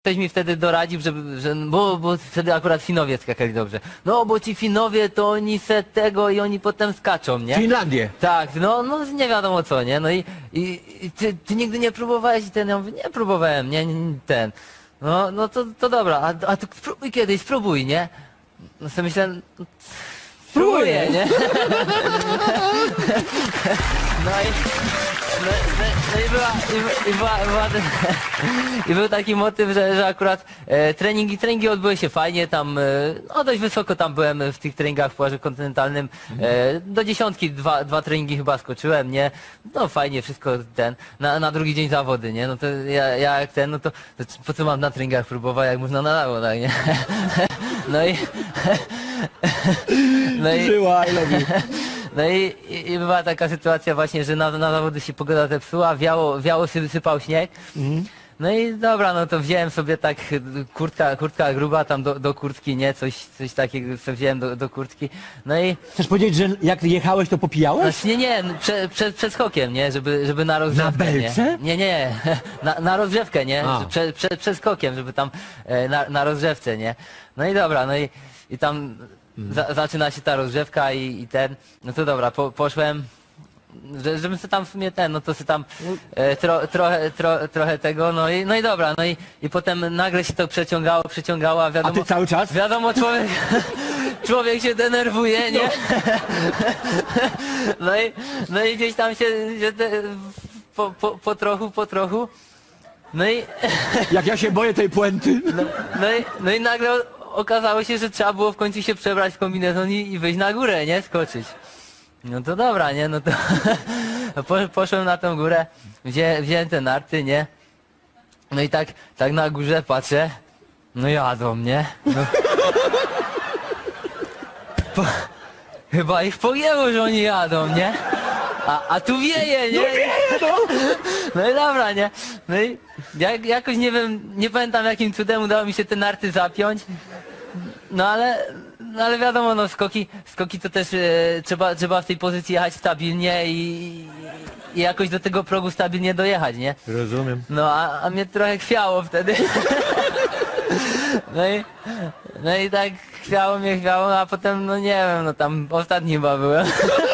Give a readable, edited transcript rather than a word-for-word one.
Ktoś mi wtedy doradził, bo wtedy akurat Finowie skakali dobrze. No bo ci Finowie to oni se tego i oni potem skaczą, nie? Finlandię. Tak, no nie wiadomo co, nie? No i ty nigdy nie próbowałeś i ten, ja mówię, nie próbowałem, nie ten. No to dobra, a ty spróbuj kiedyś, spróbuj, nie? No sobie myślę, no, spróbuję, nie? No i był taki motyw, że akurat treningi odbyły się fajnie, tam no dość wysoko tam byłem w tych treningach w płażu kontynentalnym, do 10 dwa treningi chyba skoczyłem, nie? No fajnie, wszystko ten, na drugi dzień zawody, nie? No to ja jak ten, no to po co mam na treningach próbować, jak można na zawodach, nie? No i... Żyła, I love you. No i była taka sytuacja właśnie, że na zawody się pogoda zepsuła, wiało sypał śnieg. No i dobra, no to wziąłem sobie tak kurtka gruba tam do kurtki, nie? Coś takiego sobie wziąłem do kurtki. No i... Chcesz powiedzieć, że jak jechałeś, to popijałeś? Znaczy nie, no, przed skokiem, nie? Żeby na rozgrzewkę, Na belce? Nie. Na rozgrzewkę, nie? Przed skokiem, żeby tam na rozgrzewce, nie? No i dobra, no i tam zaczyna się ta rozgrzewka i ten, no to dobra, poszłem, żebym sobie tam w sumie ten, no to sobie tam trochę tego, no i dobra, no i potem nagle się to przeciągało, a wiadomo... A ty cały czas? Wiadomo, człowiek się denerwuje, nie? No i gdzieś tam się po trochu, no i... Jak ja się boję tej puenty. No i nagle okazało się, że trzeba było w końcu się przebrać w kombinezon i wyjść na górę, nie? Skoczyć. No to dobra, nie? No to poszłem na tą górę, wziąłem te narty, nie? No i tak na górze patrzę, no jadą, nie? No. Chyba ich pojęło, że oni jadą, nie? A tu wieje, nie? No wieje, no! No i dobra, nie? No i jakoś nie wiem, nie pamiętam jakim cudem udało mi się te narty zapiąć. No ale wiadomo, no skoki to też trzeba w tej pozycji jechać stabilnie i jakoś do tego progu stabilnie dojechać, nie? Rozumiem. No a mnie trochę chwiało wtedy. No i tak chwiało, a potem no nie wiem, no tam ostatni chyba byłem.